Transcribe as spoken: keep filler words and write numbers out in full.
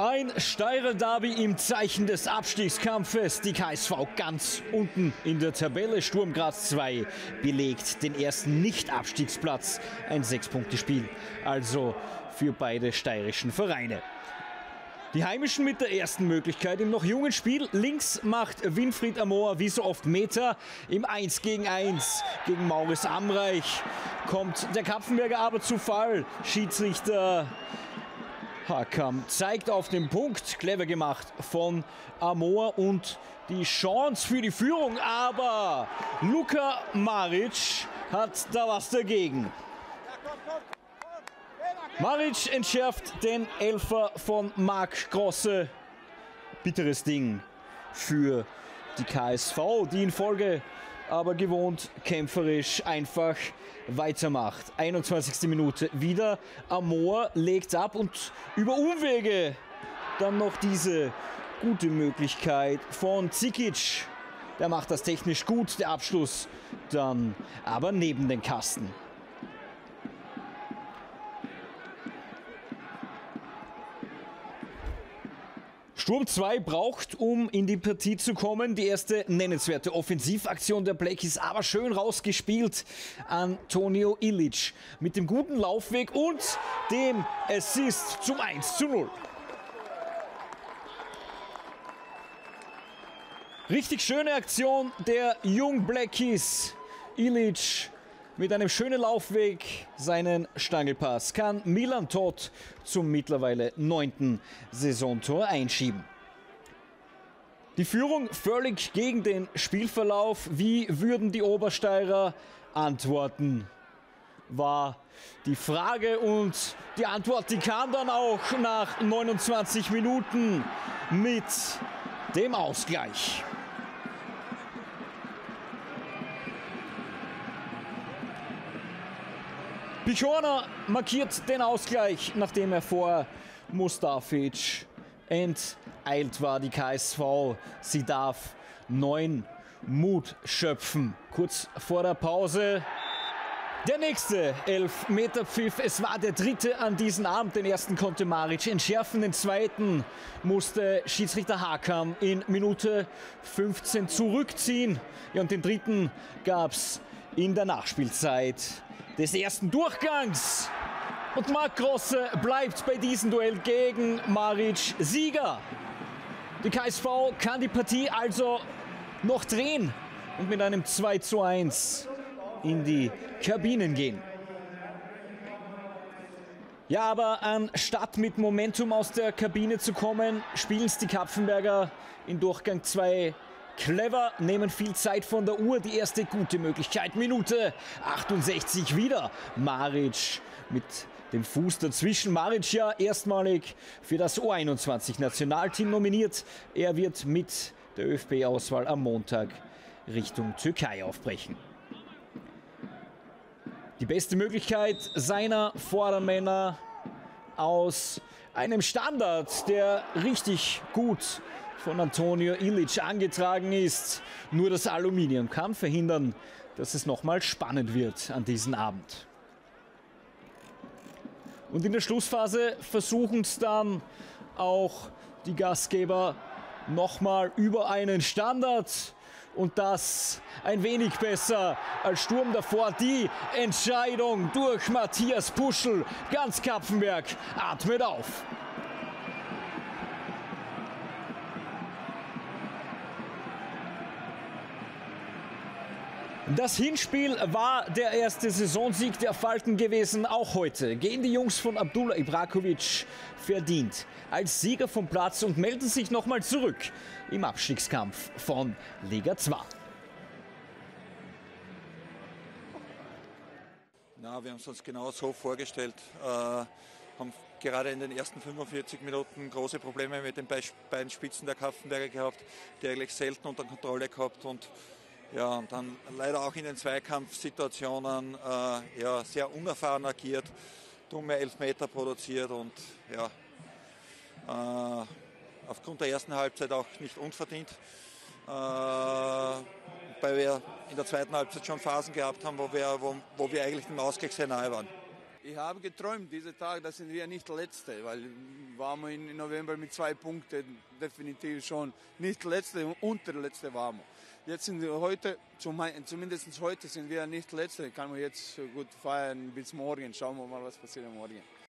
Ein Steirer Derby im Zeichen des Abstiegskampfes. Die K S V ganz unten in der Tabelle. Sturm Graz zwei belegt den ersten Nicht-Abstiegsplatz. Ein Sechs-Punkte-Spiel. Also für beide steirischen Vereine. Die Heimischen mit der ersten Möglichkeit im noch jungen Spiel. Links macht Winfried Amoa wie so oft Meter. Im eins gegen eins gegen Maurice Amreich kommt der Kapfenberger aber zu Fall. Schiedsrichter Hakam zeigt auf den Punkt. Clever gemacht von Amoa und die Chance für die Führung. Aber Luka Maric hat da was dagegen. Maric entschärft den Elfer von Marc Grosse. Bitteres Ding für die K S V, die in Folge aber gewohnt kämpferisch einfach weitermacht. einundzwanzigste Minute wieder. Amoa legt ab und über Umwege dann noch diese gute Möglichkeit von Zikic. Der macht das technisch gut, der Abschluss dann aber neben den Kasten. Sturm zwei braucht, um in die Partie zu kommen. Die erste nennenswerte Offensivaktion der Blackies, aber schön rausgespielt. Antonio Ilic mit dem guten Laufweg und dem Assist zum eins zu null. Richtig schöne Aktion der Young Blackies. Ilic mit einem schönen Laufweg seinen Stangelpass kann Milan Todt zum mittlerweile neunten Saisontor einschieben. Die Führung völlig gegen den Spielverlauf. Wie würden die Obersteirer antworten? War die Frage und die Antwort, die kam dann auch nach neunundzwanzig Minuten mit dem Ausgleich. Pichorna markiert den Ausgleich, nachdem er vor Mustafic enteilt war. Die K S V, sie darf neuen Mut schöpfen. Kurz vor der Pause der nächste Elfmeterpfiff. Es war der dritte an diesem Abend. Den ersten konnte Maric entschärfen, den zweiten musste Schiedsrichter Hakam in Minute fünfzehn zurückziehen. Ja, und den dritten gab es in der Nachspielzeit des ersten Durchgangs. Und Marc Grosse bleibt bei diesem Duell gegen Maric Sieger. Die K S V kann die Partie also noch drehen und mit einem zwei zu eins in die Kabinen gehen. Ja, aber anstatt mit Momentum aus der Kabine zu kommen, spielen es die Kapfenberger in Durchgang zwei clever, nehmen viel Zeit von der Uhr. Die erste gute Möglichkeit. Minute achtundsechzig wieder. Maric mit dem Fuß dazwischen. Maric ja erstmalig für das U einundzwanzig-Nationalteam nominiert. Er wird mit der ÖFB-Auswahl am Montag Richtung Türkei aufbrechen. Die beste Möglichkeit seiner Vordermänner aus einem Standard, der richtig gut von Antonio Ilic angetragen ist. Nur das Aluminium kann verhindern, dass es nochmal spannend wird an diesem Abend. Und in der Schlussphase versuchen es dann auch die Gastgeber nochmal über einen Standard. Und das ein wenig besser als Sturm davor. Die Entscheidung durch Matthias Puschl. Ganz Kapfenberg atmet auf. Das Hinspiel war der erste Saisonsieg der Falken gewesen. Auch heute gehen die Jungs von Abdullah Ibrakovic verdient als Sieger vom Platz und melden sich nochmal zurück im Abstiegskampf von Liga zwei. Na, wir haben es uns genau so vorgestellt. Äh, haben gerade in den ersten fünfundvierzig Minuten große Probleme mit den beiden Spitzen der Kapfenberger gehabt, die eigentlich selten unter Kontrolle gehabt und ja, und dann leider auch in den Zweikampfsituationen äh, ja, sehr unerfahren agiert, dumme Elfmeter produziert und ja, äh, aufgrund der ersten Halbzeit auch nicht unverdient. Äh, weil wir in der zweiten Halbzeit schon Phasen gehabt haben, wo wir, wo, wo wir eigentlich dem Ausgleich sehr nahe waren. Ich habe geträumt, diesen Tag, da sind wir nicht Letzte, weil waren wir im November mit zwei Punkten definitiv schon nicht Letzte, Unterletzte waren wir. Jetzt sind wir heute, zumindest heute sind wir nicht Letzte, kann man jetzt gut feiern bis morgen, schauen wir mal, was passiert morgen.